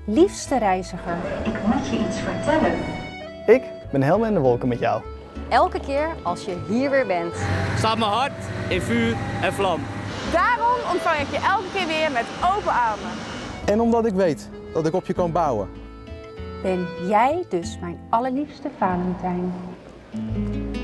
Liefste reiziger. Ik moet je iets vertellen. Ik ben helemaal in de wolken met jou. Elke keer als je hier weer bent. Staat mijn hart in vuur en vlam. Daarom ontvang ik je elke keer weer met open armen. En omdat ik weet dat ik op je kan bouwen. Ben jij dus mijn allerliefste Valentijn?